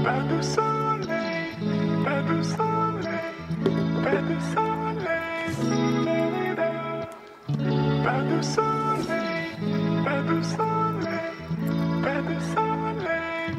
Pas de soleil, pas de soleil, pas de soleil, pas de soleil, pas de soleil, pas de soleil.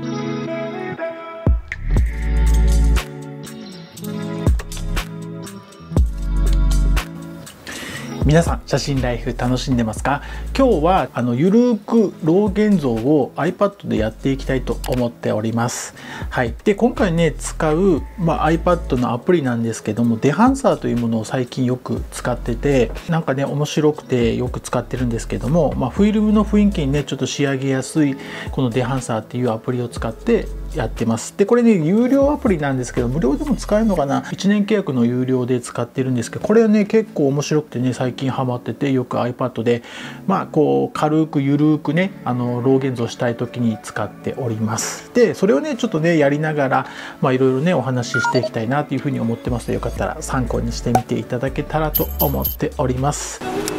皆さん写真ライフ楽しんでますか？今日はゆるく老現像を iPad でやっていきたいと思っております。はい、で今回ね使う、iPad のアプリなんですけども、デハンサーというものを最近よく使ってて、なんかね面白くてよく使ってるんですけども、フィルムの雰囲気にねちょっと仕上げやすいこのデハンサーっていうアプリを使ってやってます。でこれね有料アプリなんですけど、無料でも使えるのかな、1年契約の有料で使ってるんですけど、これはね結構面白くてね最近ハマってて、よく iPad でこう軽くゆるくね老現像したい時に使っております。でそれをねちょっとねやりながらいろいろねお話ししていきたいなというふうに思ってますので、よかったら参考にしてみていただけたらと思っております。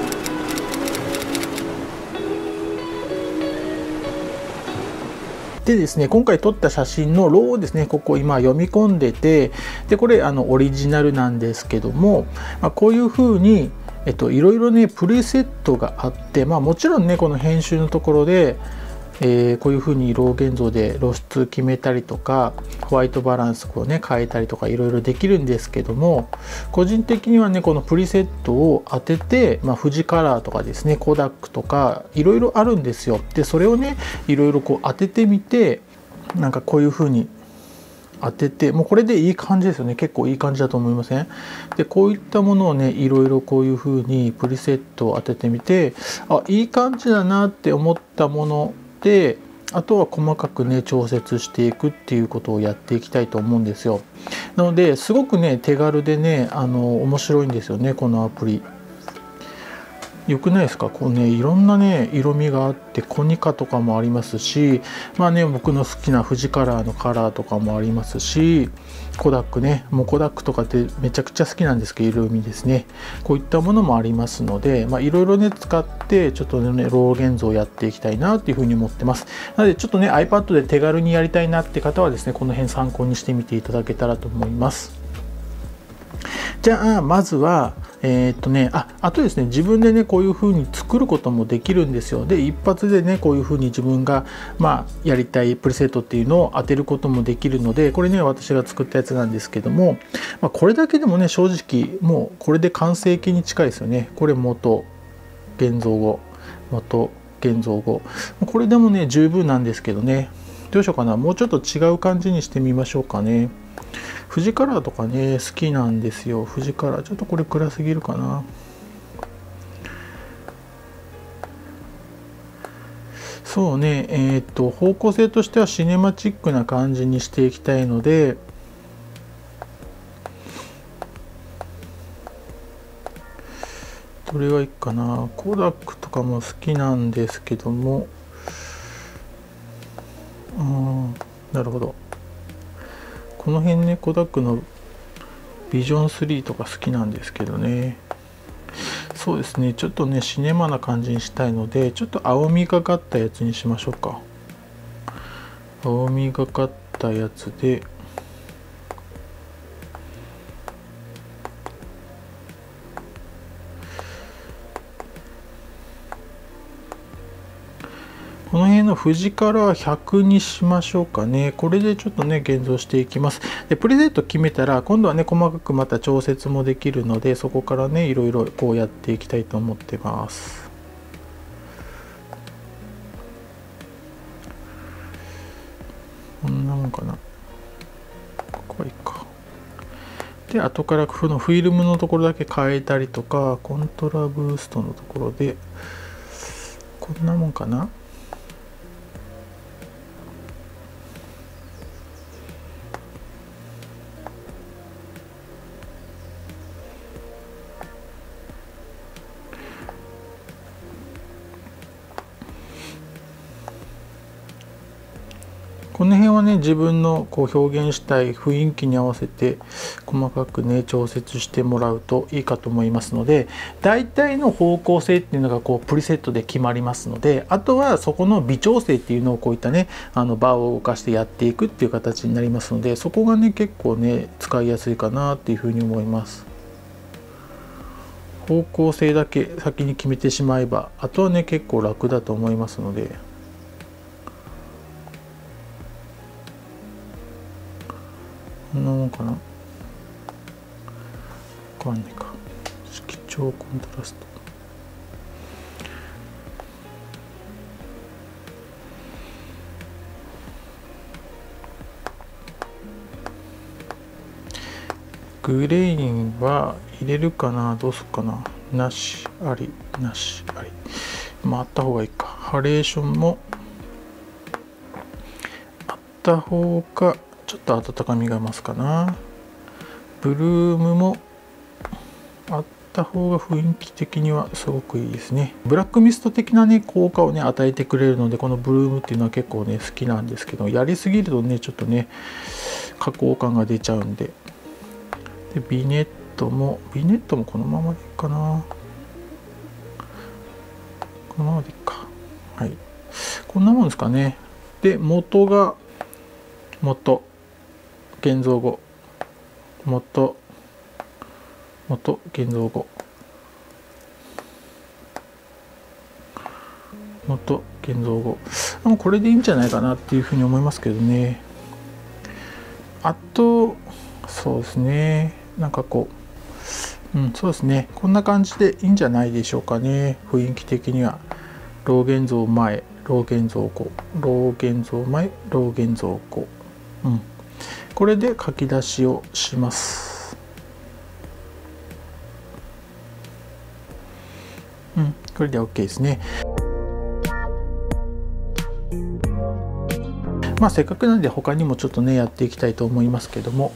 でですね、今回撮った写真のローをですね、ここ今読み込んでて、でこれオリジナルなんですけども、こういう風にいろいろねプレセットがあって、もちろんねこの編集のところで、こういう風に老現像で露出決めたりとか、ホワイトバランスをね変えたりとかいろいろできるんですけども、個人的にはねこのプリセットを当てて、富士カラーとかですね、コダックとかいろいろあるんですよ。でそれをねいろいろこう当ててみて、なんかこういう風に当てて、もうこれでいい感じですよね。結構いい感じだと思いません？でこういったものをねいろいろこういう風にプリセットを当ててみて、いい感じだなって思ったもので、あとは細かくね調節していくっていうことをやっていきたいと思うんですよ。なのですごくね手軽でね面白いんですよね、このアプリ。よくないですか？こうねいろんなね色味があって、コニカとかもありますし、僕の好きな富士カラーのカラーとかもありますし、コダックね、もうコダックとかってめちゃくちゃ好きなんですけど、色味ですね、こういったものもありますので、いろいろね使ってちょっとね老現像をやっていきたいなっていうふうに思ってます。なのでちょっとね iPad で手軽にやりたいなって方はですね、この辺参考にしてみていただけたらと思います。じゃあまずはあとですね、自分でねこういう風に作ることもできるんですよ。で一発でねこういう風に自分がやりたいプリセットっていうのを当てることもできるので、これね私が作ったやつなんですけども、これだけでもね正直もうこれで完成形に近いですよね。これ元現像後、元現像後、これでもね十分なんですけどね、どうしようかな、もうちょっと違う感じにしてみましょうかね。富士カラーとかね好きなんですよ。富士カラーちょっとこれ暗すぎるかな。そうね、方向性としてはシネマチックな感じにしていきたいので、どれがいいかな。コダックとかも好きなんですけども、なるほど、この辺ねコダックのビジョン3とか好きなんですけどね。そうですね、ちょっとねシネマな感じにしたいので、ちょっと青みがかったやつにしましょうか。青みがかったやつで、この辺の富士カラー100にしましょうかね。これでちょっとね現像していきます。でプレセット決めたら今度はね細かくまた調節もできるので、そこからねいろいろこうやっていきたいと思ってます。こんなもんかな。ここはいいか。で後からこのフィルムのところだけ変えたりとか、コントラブーストのところでこんなもんかな。 この辺はね自分のこう表現したい雰囲気に合わせて細かくね調節してもらうといいかと思いますので、大体の方向性っていうのがこうプリセットで決まりますので、あとはそこの微調整っていうのをこういったねバーを動かしてやっていくっていう形になりますので、そこがね結構ね使いやすいかなっていうふうに思います。方向性だけ先に決めてしまえば、あとはね結構楽だと思いますので。こんなもんかな。変わんないか。色調コントラスト。グレインは入れるかな、どうするかな。なし、あり、なし、あり。まああった方がいいか。ハレーションもあった方がちょっと温かみが増すかな。ブルームもあった方が雰囲気的にはすごくいいですね。ブラックミスト的なね効果をね与えてくれるので、このブルームっていうのは結構ね好きなんですけど、やりすぎるとねちょっとね加工感が出ちゃうんで。でビネットもこのままでいいかな。このままでいいか。はい、こんなもんですかね。で元が現像後現像後現像後、もうこれでいいんじゃないかなっていうふうに思いますけどね。あとそうですね、なんかこうそうですね、こんな感じでいいんじゃないでしょうかね。雰囲気的にはロー現像前、ロー現像後、ロー現像前、ロー現像後、これで書き出しをします。これで OK ですね。まあせっかくなんで他にもちょっとねやっていきたいと思いますけども。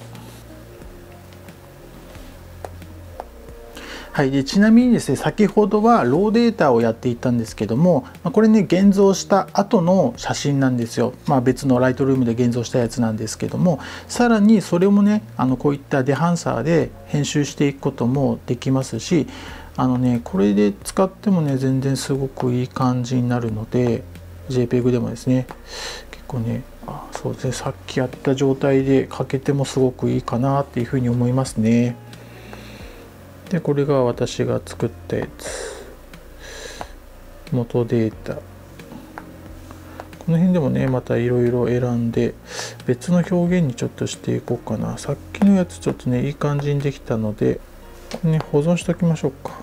はい、でちなみにですね、先ほどはローデータをやっていたんですけども、これね現像した後の写真なんですよ。別のライトルームで現像したやつなんですけども、さらにそれもねこういったデハンサーで編集していくこともできますし、これで使ってもね全然すごくいい感じになるので、 JPEG でもですね結構ねそうですね、さっきやった状態でかけてもすごくいいかなっていうふうに思いますね。でこれが私が作ったやつ、元データ。この辺でもねまたいろいろ選んで別の表現にちょっとしていこうかな。さっきのやつちょっとねいい感じにできたので、これね保存しておきましょうか。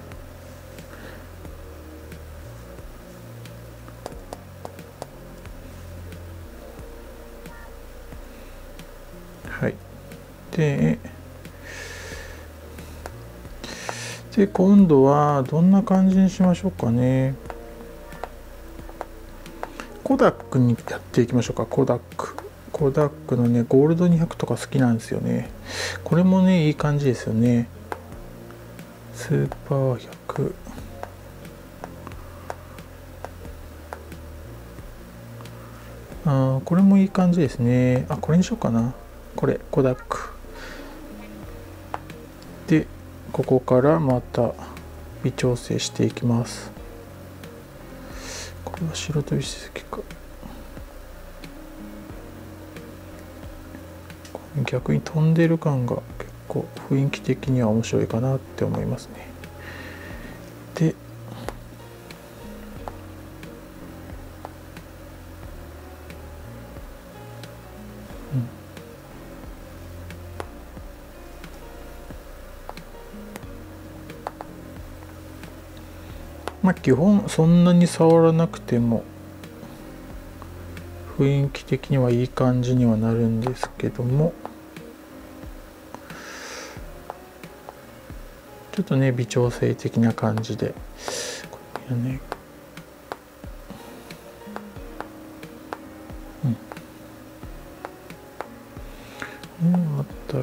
はい。で今度はどんな感じにしましょうかね。コダックにやっていきましょうか。コダックのねゴールド200とか好きなんですよね。これもねいい感じですよね。スーパー100、これもいい感じですね。これにしようかな。これコダックで、ここからまた微調整していきます。これは白飛びしすぎか。逆に飛んでる感が結構雰囲気的には面白いかなって思いますね。で基本そんなに触らなくても雰囲気的にはいい感じにはなるんですけども、ちょっとね微調整的な感じでこれね、あったら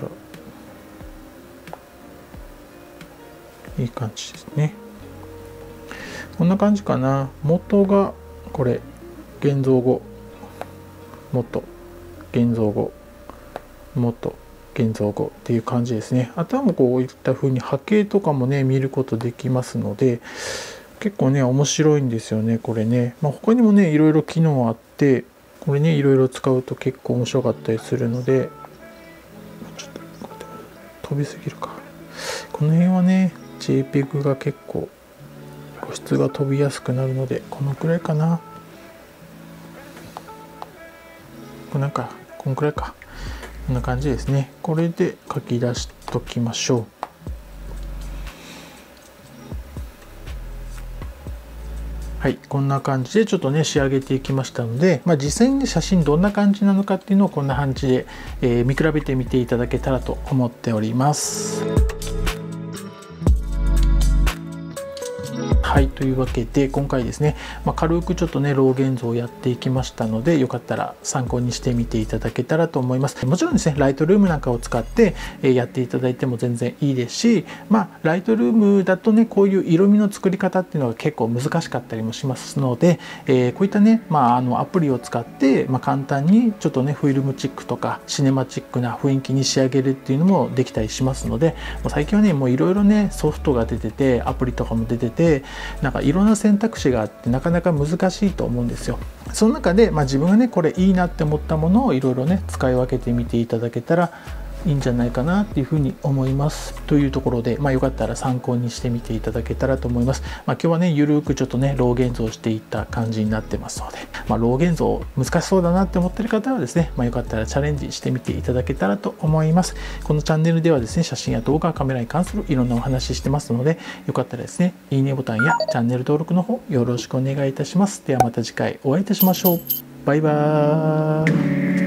いい感じですね。こんな感じかな。元がこれ現像後元現像後、元現像後っていう感じですね。あとはもうこういった風に波形とかもね見ることできますので、結構ね面白いんですよねこれね。他にもねいろいろ機能あって、これねいろいろ使うと結構面白かったりするので、ちょっと飛びすぎるか。この辺はね JPEG が結構露出が飛びやすくなるので、このくらいかな。こんくらいか。こんな感じですね。これで書き出しときましょう。はい、こんな感じでちょっとね仕上げていきましたので、実際に、ね、写真どんな感じなのかっていうのをこんな感じで、見比べてみていただけたらと思っております。はい、というわけで今回ですね、軽くちょっとねロー現像をやっていきましたので、よかったら参考にしてみていただけたらと思います。もちろんですねライトルームなんかを使ってやっていただいても全然いいですし、ライトルームだとねこういう色味の作り方っていうのが結構難しかったりもしますので、こういったね、アプリを使って、簡単にちょっとねフィルムチックとかシネマチックな雰囲気に仕上げるっていうのもできたりしますので、最近はねもういろいろねソフトが出てて、アプリとかも出てて、なんかいろんな選択肢があってなかなか難しいと思うんですよ。その中で、自分がねこれいいなって思ったものをいろいろね使い分けてみていただけたらいいんじゃないかなっていうふうに思いますというところで、よかったら参考にしてみていただけたらと思います。今日はねゆるくちょっとねロー現像していった感じになってますので、ロー現像難しそうだなって思ってる方はですね、よかったらチャレンジしてみていただけたらと思います。このチャンネルではですね写真や動画、カメラに関するいろんなお話してますので、よかったらですねいいねボタンやチャンネル登録の方よろしくお願いいたします。ではまた次回お会いいたしましょう。バイバーイ。